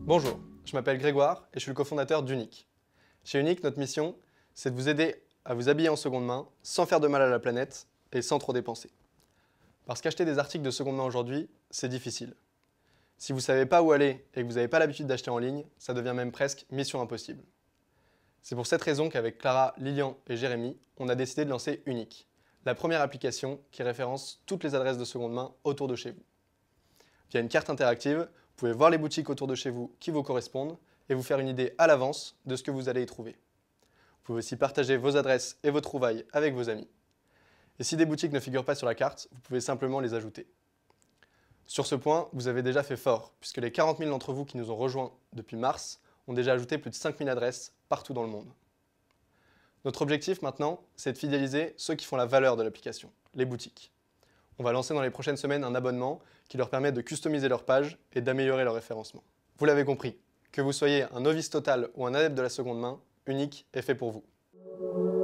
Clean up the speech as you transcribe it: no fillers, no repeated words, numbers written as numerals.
Bonjour, je m'appelle Grégoire et je suis le cofondateur d'Unique. Chez Unique, notre mission, c'est de vous aider à vous habiller en seconde main sans faire de mal à la planète et sans trop dépenser. Parce qu'acheter des articles de seconde main aujourd'hui, c'est difficile. Si vous ne savez pas où aller et que vous n'avez pas l'habitude d'acheter en ligne, ça devient même presque mission impossible. C'est pour cette raison qu'avec Clara, Lilian et Jérémy, on a décidé de lancer Unique, la première application qui référence toutes les adresses de seconde main autour de chez vous. Via une carte interactive, vous pouvez voir les boutiques autour de chez vous qui vous correspondent et vous faire une idée à l'avance de ce que vous allez y trouver. Vous pouvez aussi partager vos adresses et vos trouvailles avec vos amis. Et si des boutiques ne figurent pas sur la carte, vous pouvez simplement les ajouter. Sur ce point, vous avez déjà fait fort, puisque les 40 000 d'entre vous qui nous ont rejoints depuis mars ont déjà ajouté plus de 5 000 adresses partout dans le monde. Notre objectif maintenant, c'est de fidéliser ceux qui font la valeur de l'application, les boutiques. On va lancer dans les prochaines semaines un abonnement qui leur permet de customiser leur page et d'améliorer leur référencement. Vous l'avez compris, que vous soyez un novice total ou un adepte de la seconde main, Unique est fait pour vous.